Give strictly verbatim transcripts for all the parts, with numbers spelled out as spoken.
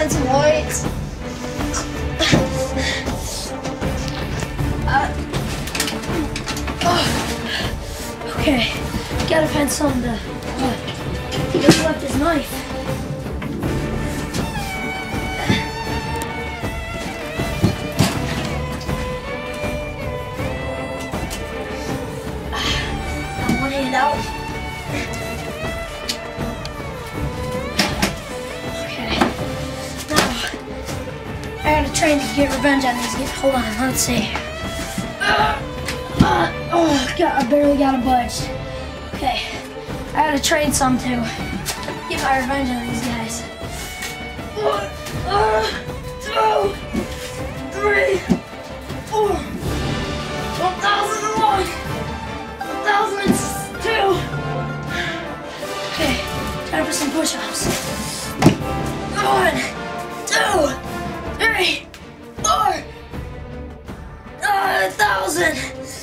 find some lights. uh, oh. Okay, gotta find something to. Uh, he just left his knife. Got one hand out. I gotta try to get revenge on these guys. Hold on, let's see. Uh, uh, oh, God, I barely got a budge. Okay, I gotta trade some to get my revenge on these guys. One, uh, two, three, four. One thousand and one. One thousand and two. Okay, time for some push-ups. One, two. Three, four, uh, a thousand.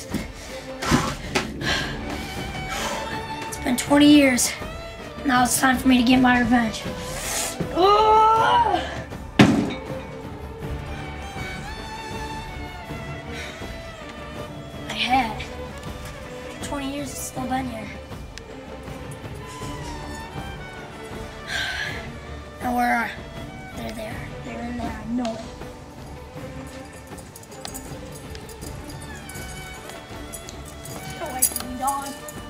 It's been twenty years. Now it's time for me to get my revenge. Oh! I had. twenty years, it's still been here. Now where are they're there? They're in there, I know it. Get away from me, dog.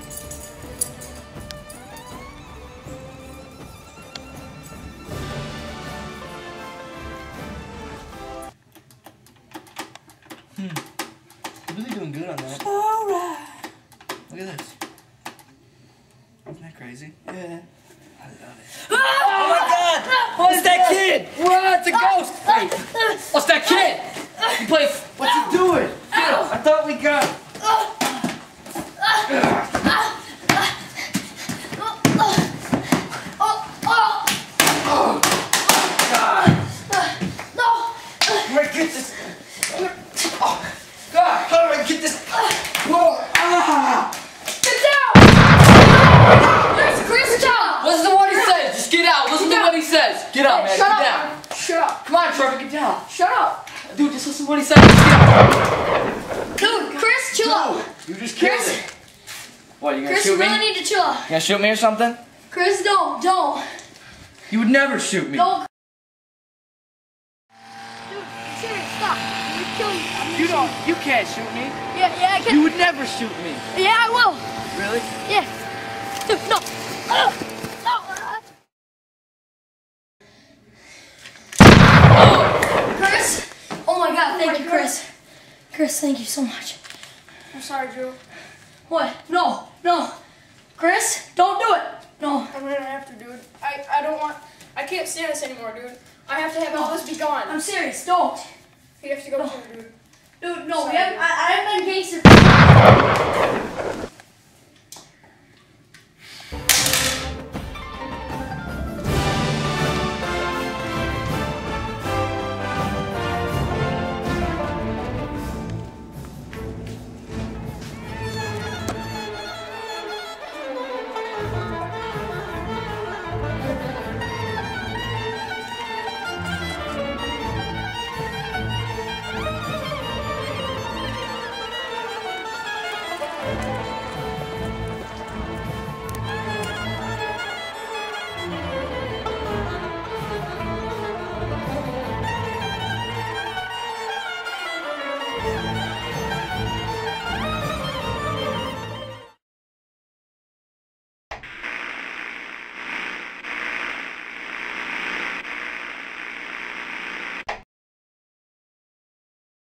Hmm. You're really doing good on that. Alright. Look at this. Isn't that crazy? Yeah. I love it. Oh my God! What's that kid? What? It's a ghost! Wait. What's that kid? You play. What's he doing? Get him! I thought we got him. Oh God! No! Where get this? Oh God! How do I get this? Whoa! Ah! Listen to what he says. Just get out. Listen to what he says. Get out, man. Shut Get up. down. Shut up. Come on, Trevor. Get down. Shut up. Dude, just listen to what he says. Just get out. Dude, Chris, chill out. You just killed Chris. it. What, you gonna Chris, shoot you me? really need to chill out. You gonna shoot me or something? Chris, don't, don't. You would never shoot me. Don't. Dude, I'm serious, stop. I'm gonna kill you. I'm gonna You shoot don't. You can't shoot me. Yeah, yeah, I can. You would never shoot me. Yeah, I will. Really? Yeah. Dude, no. Uh, no. Uh. Chris? Oh my God, thank you, Chris. Chris, thank you so much. I'm sorry, Drew. What? No, no. Chris, don't do it. No. I'm gonna have to, dude. I, I don't want... I can't stand this anymore, dude. I have to have all this be gone. I'm serious, don't. You have to go soon, dude. Dude, no, Sorry, we haven't, dude. I, I haven't been gangster.